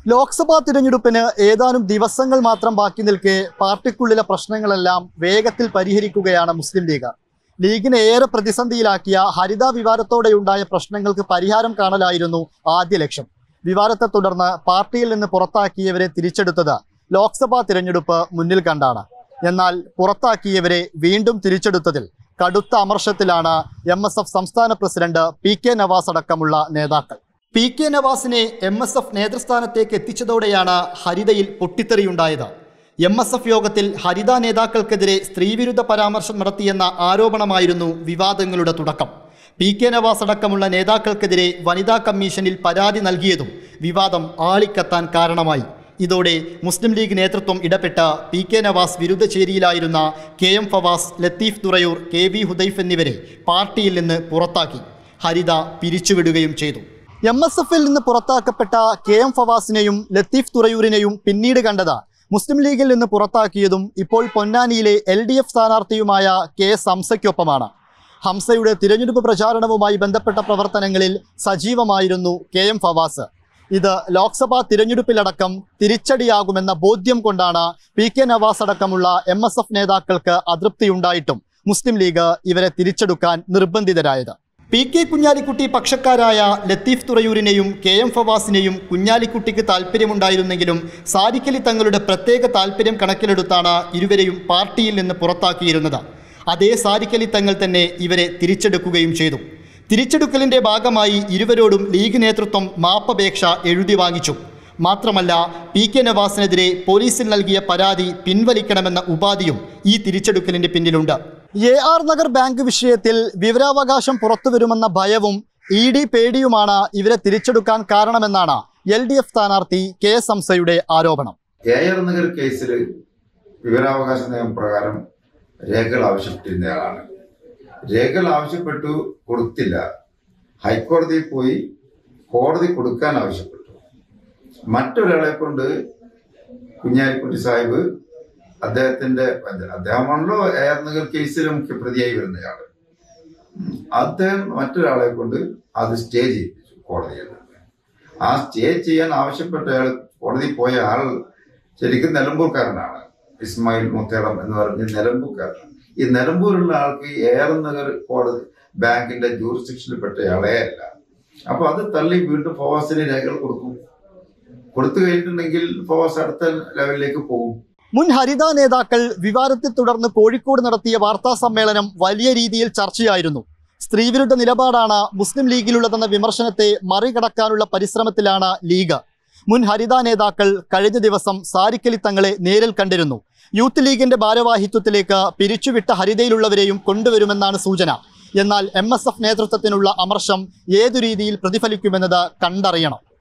ലോക്സഭാ തിരഞ്ഞെടുപ്പിന് ഏതാനും ദിവസങ്ങൾ മാത്രം ബാക്കി നിൽക്കെ പാർട്ടിക്കുള്ളിലെ പ്രശ്നങ്ങളെല്ലാം വേഗത്തിൽ പരിഹരിക്കുകയാണ് മുസ്ലിം ലീഗ്. ലീഗിനെ ഏറെ പ്രതിസന്ധിയിലാക്കിയ ഹരിത വിവാദത്തോടെയുണ്ടായ പ്രശ്നങ്ങൾക്ക് പരിഹാരം കാണലായിരുന്നു ആദ്യ ലക്ഷ്യം. വിവാദത്തെ തുടർന്ന് പാർട്ടിയിൽ നിന്ന് പുറത്താക്കിയവരെ തിരിച്ചെടുത്തത് ലോക്സഭാ തിരഞ്ഞെടുപ്പ് മുന്നിൽ കണ്ടാണ്. എന്നാൽ പുറത്താക്കിയവരെ വീണ്ടും തിരിച്ചെടുത്തതിൽ കടുത്ത അമർഷത്തിലാണ് MSF സംസ്ഥാന പ്രസിഡന്റ് PK നവാസ് അടക്കമുള്ള നേതാക്കൾ. PK നവാസിനെ MSF നേതൃസ്ഥാനത്തേക്ക് എത്തിച്ചതോടെയാണ് ഹരിതയിൽ പൊട്ടിത്തെറിയുണ്ടായത്. MSF യോഗത്തിൽ ഹരിത നേതാക്കൾക്കെതിരെ സ്ത്രീവിരുദ്ധ പരാമർശം നടത്തിയെന്ന ആരോപണമായിരുന്നു വിവാദങ്ങളുടെ തുടക്കം. PK നവാസ് അടക്കമുള്ള നേതാക്കൾക്കെതിരെ വനിതാ കമ്മീഷനിൽ പരാതി നൽകിയതും വിവാദം ആളിക്കത്താൻ കാരണമായി. ഇതോടെ മുസ്ലിം ലീഗ് നേതൃത്വം ഇടപെട്ട PK നവാസ് വിരുദ്ധ ചേരിയിലായിരുന്ന KM ഫവാസ്, ലത്തീഫ് തുറയൂർ, KV ഹുദൈഫ് എന്നിവരെ പാർട്ടിയിൽ നിന്ന് പുറത്താക്കി. ഹരിത പിരിച്ചുവിടുകയും ചെയ്തു. MSFിൽ നിന്ന് പുറത്താക്കപ്പെട്ട KM ഫവാസിനെയും ലത്തീഫ് തുറയൂരിനെയും പിന്നീട് കണ്ടത് മുസ്ലിം ലീഗിൽ നിന്ന് പുറത്താക്കിയതും ഇപ്പോൾ പൊന്നാനിയിലെ LDF സ്ഥാനാർത്ഥിയുമായ KS ഹംസയ്ക്കൊപ്പമാണ്. ഹംസയുടെ തിരഞ്ഞെടുപ്പ് പ്രചാരണവുമായി ബന്ധപ്പെട്ട പ്രവർത്തനങ്ങളിൽ സജീവമായിരുന്നു KM ഫവാസ്. ഇത് ലോക്സഭാ തിരഞ്ഞെടുപ്പിലടക്കം തിരിച്ചടിയാകുമെന്ന ബോധ്യം കൊണ്ടാണ് PK നവാസ് അടക്കമുള്ള MSF നേതാക്കൾക്ക് അതൃപ്തിയുണ്ടായിട്ടും മുസ്ലിം ലീഗ് ഇവരെ തിരിച്ചെടുക്കാൻ നിർബന്ധിതരായത്. PK കുഞ്ഞാലിക്കുട്ടി പക്ഷക്കാരായ ലത്തീഫ് തുറയൂരിനെയും KM ഫവാസിനെയും കുഞ്ഞാലിക്കുട്ടിക്ക് താല്പര്യമുണ്ടായിരുന്നെങ്കിലും സാദിഖലി തങ്ങളുടെ പ്രത്യേക താല്പര്യം കണക്കിലെടുത്താണ് ഇരുവരെയും പാർട്ടിയിൽ നിന്ന് പുറത്താക്കിയിരുന്നത്. അതേ സാദിഖലി തങ്ങൾ തന്നെ ഇവരെ തിരിച്ചെടുക്കുകയും ചെയ്തു. തിരിച്ചെടുക്കലിൻ്റെ ഭാഗമായി ഇരുവരോടും ലീഗ് നേതൃത്വം മാപ്പപേക്ഷ എഴുതി വാങ്ങിച്ചു. മാത്രമല്ല PK നവാസിനെതിരെ പോലീസിൽ നൽകിയ പരാതി പിൻവലിക്കണമെന്ന ഉപാധിയും ഈ തിരിച്ചെടുക്കലിൻ്റെ പിന്നിലുണ്ട്. AR നഗർ ബാങ്ക് വിഷയത്തിൽ വിവരാവകാശം പുറത്തുവരുമെന്ന ഭയവും ED പേടിയുമാണ് ഇവരെ തിരിച്ചെടുക്കാൻ കാരണമെന്നാണ് LDF സ്ഥാനാർത്ഥി KS ഹംസയുടെ ആരോപണം. AR നഗർ കേസിൽ വിവരാവകാശ നിയമപ്രകാരം രേഖകൾ ആവശ്യപ്പെട്ടിരുന്നയാളാണ്. രേഖകൾ ആവശ്യപ്പെട്ടു, കൊടുത്തില്ല. ഹൈക്കോടതിയിൽ പോയി കോടതി കൊടുക്കാൻ ആവശ്യപ്പെട്ടു. മറ്റൊരാളെ കൊണ്ട് കുഞ്ഞാലിക്കുട്ടി സാഹിബ് അദ്ദേഹമാണല്ലോ AR നഗർ കേസിൽ മുഖ്യപ്രതിയായി വരുന്നയാള്. അദ്ദേഹം മറ്റൊരാളെ കൊണ്ട് അത് സ്റ്റേ ചെയ്യിപ്പിച്ചു കോടതിയിൽ. ആ സ്റ്റേ ചെയ്യാൻ ആവശ്യപ്പെട്ടയാൾ കോടതിയിൽ പോയ ആൾ ശരിക്കും നിലമ്പൂർക്കാരനാണ്. ഇസ്മായിൽ മുത്തേടം എന്ന് പറഞ്ഞ് നിലമ്പൂർക്കാരനാണ്. ഈ നിലമ്പൂരുള്ള ആൾക്ക് AR നഗർ കോടതി ബാങ്കിന്റെ ജൂറിസ്ഡിക്ഷനിൽപ്പെട്ടയാളേ അല്ല. അപ്പൊ അത് തള്ളി വീണ്ടും ഫവാസിന് രേഖകൾ കൊടുത്തു കഴിഞ്ഞിട്ടുണ്ടെങ്കിൽ ഫവാസ് അടുത്ത ലെവലിലേക്ക് പോകും. മുൻ ഹരിത നേതാക്കൾ വിവാദത്തെ തുടർന്ന് കോഴിക്കോട് നടത്തിയ വാർത്താ സമ്മേളനം വലിയ രീതിയിൽ ചർച്ചയായിരുന്നു. സ്ത്രീവിരുദ്ധ നിലപാടാണ് മുസ്ലിം ലീഗിലുള്ളതെന്ന വിമർശനത്തെ മറികടക്കാനുള്ള പരിശ്രമത്തിലാണ് ലീഗ്. മുൻ ഹരിത നേതാക്കൾ കഴിഞ്ഞ ദിവസം സാദിഖലി തങ്ങളെ നേരിൽ കണ്ടിരുന്നു. യൂത്ത് ലീഗിന്റെ ഭാരവാഹിത്വത്തിലേക്ക് പിരിച്ചുവിട്ട ഹരിതയിലുള്ളവരെയും കൊണ്ടുവരുമെന്നാണ് സൂചന. എന്നാൽ MSF നേതൃത്വത്തിനുള്ള അമർഷം ഏതു രീതിയിൽ പ്രതിഫലിക്കുമെന്നത് കണ്ടറിയണം.